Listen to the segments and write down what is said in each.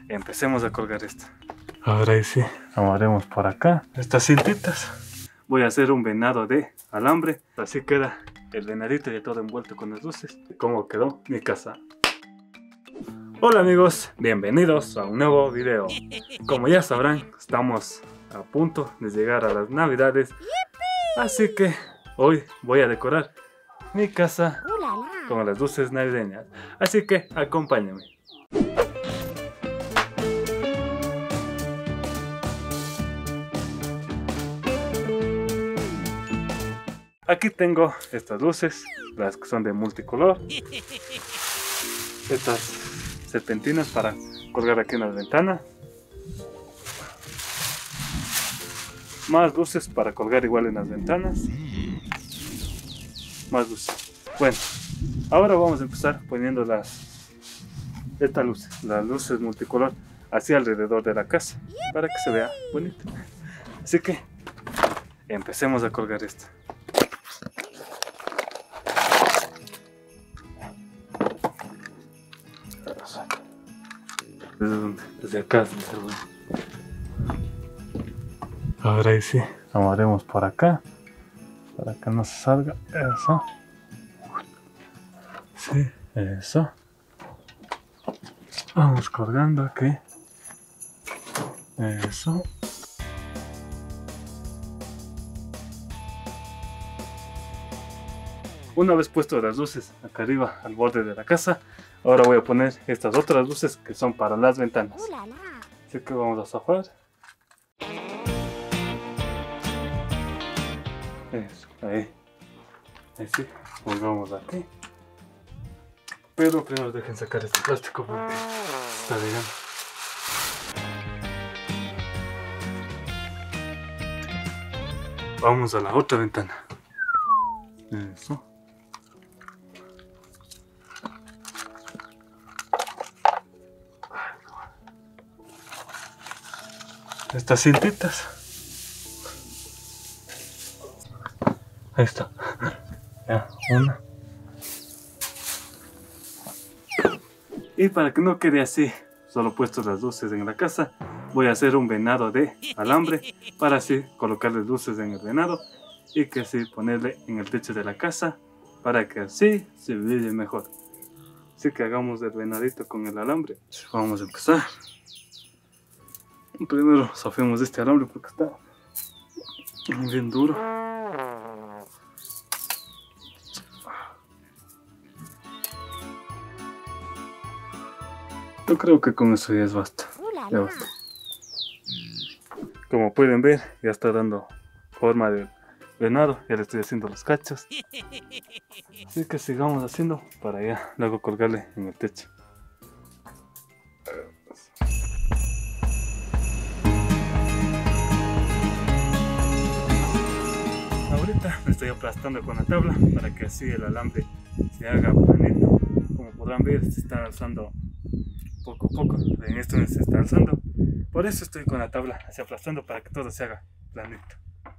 empecemos a colgar esto. Ahora sí, amarremos por acá estas cintitas. Voy a hacer un venado de alambre. Así queda el venadito ya todo envuelto con las luces. ¿Cómo quedó mi casa? Hola amigos, bienvenidos a un nuevo video. Como ya sabrán, estamos a punto de llegar a las navidades. Así que hoy voy a decorar mi casa con las luces navideñas. Así que acompáñenme. Aquí tengo estas luces, las que son de multicolor. Estas serpentinas para colgar aquí en las ventanas. Más luces para colgar igual en las ventanas. Más luces. Bueno, ahora vamos a empezar poniendo estas luces, las luces multicolor, hacia alrededor de la casa, para que se vea bonito. Así que empecemos a colgar esto. Desde acá. Ahora sí, amarremos por acá para que no se salga. Eso. Sí, eso. Vamos colgando aquí. Eso. Una vez puesto las luces acá arriba al borde de la casa, ahora voy a poner estas otras luces que son para las ventanas. Así que vamos a zafar. Eso, ahí. Ahí sí, pongamos aquí. Pero primero dejen sacar este plástico porque está llegando. Vamos a la otra ventana. Eso. Estas cintitas. Ahí está. Ya, una. Y para que no quede así, solo puestos las luces en la casa, voy a hacer un venado de alambre para así colocarle luces en el venado y que así ponerle en el techo de la casa para que así se brille mejor. Así que hagamos el venadito con el alambre. Vamos a empezar. Primero zafemos este alambre porque está bien duro. Yo creo que con eso ya es basta. Ya basta. Como pueden ver, ya está dando forma de venado. Ya le estoy haciendo los cachos. Así que sigamos haciendo para ya luego colgarle en el techo. Ahorita me estoy aplastando con la tabla para que así el alambre se haga planito. Como podrán ver, se está alzando poco a poco. En esto se está alzando. Por eso estoy con la tabla así aplastando para que todo se haga planito.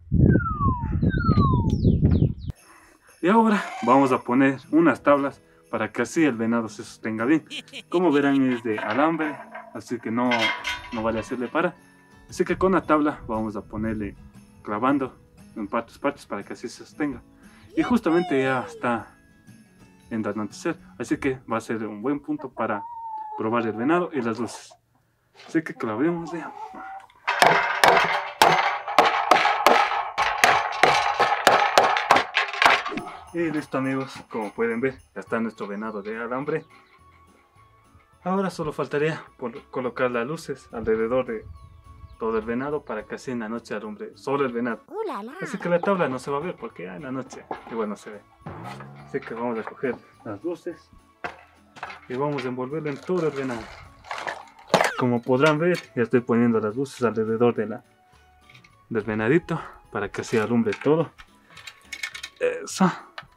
Y ahora vamos a poner unas tablas para que así el venado se sostenga bien. Como verán es de alambre, así que no vale hacerle para. Así que con la tabla vamos a ponerle clavando en partes para que así se sostenga. Y justamente ya está en el anochecer, así que va a ser un buen punto para probar el venado y las luces. Así que clavemos ya. Y listo amigos, como pueden ver, ya está nuestro venado de alambre. Ahora solo faltaría colocar las luces alrededor de todo el venado para que así en la noche alumbre solo el venado. Así que la tabla no se va a ver porque en la noche igual no se ve. Así que vamos a coger las luces y vamos a envolverlo en todo el venado. Como podrán ver, ya estoy poniendo las luces alrededor del venadito para que así alumbre todo. Eso.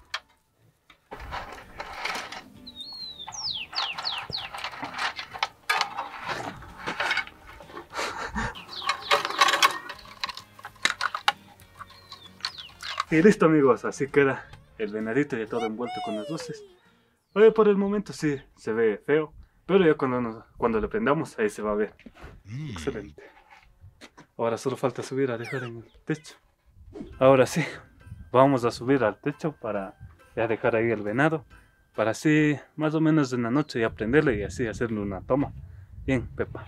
Y listo amigos, así queda el venadito ya todo envuelto con las luces. Por el momento sí se ve feo, Pero ya cuando le prendamos, ahí se va a ver. Excelente. Ahora solo falta subir a dejar en el techo. Ahora sí, vamos a subir al techo para ya dejar ahí el venado. Para así, más o menos en la noche, ya prenderle y así hacerle una toma. Bien, Pepa.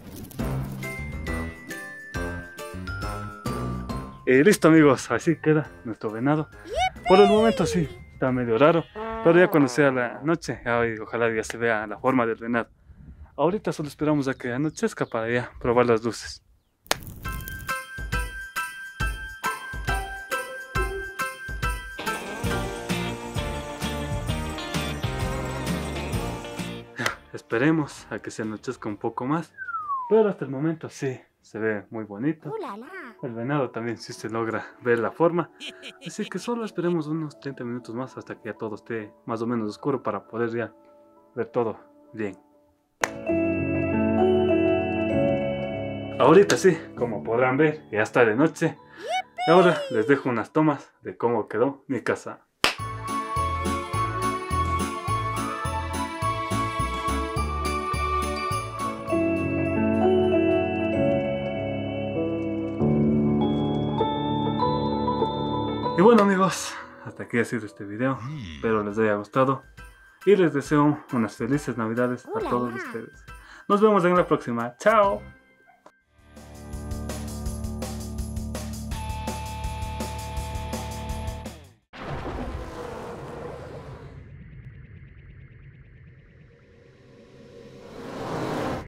Y listo, amigos, así queda nuestro venado. Por el momento sí, está medio raro, pero ya cuando sea la noche, ojalá ya se vea la forma del venado. Ahorita solo esperamos a que anochezca para ya probar las luces. Esperemos a que se anochezca un poco más, pero hasta el momento sí, se ve muy bonito. El venado también sí se logra ver la forma, así que solo esperemos unos 30 minutos más hasta que ya todo esté más o menos oscuro para poder ya ver todo bien. Ahorita sí, como podrán ver, ya está de noche. Y ahora les dejo unas tomas de cómo quedó mi casa. Y bueno, amigos, hasta aquí ha sido este video. Espero les haya gustado y les deseo unas felices navidades a todos ustedes. Nos vemos en la próxima. ¡Chao!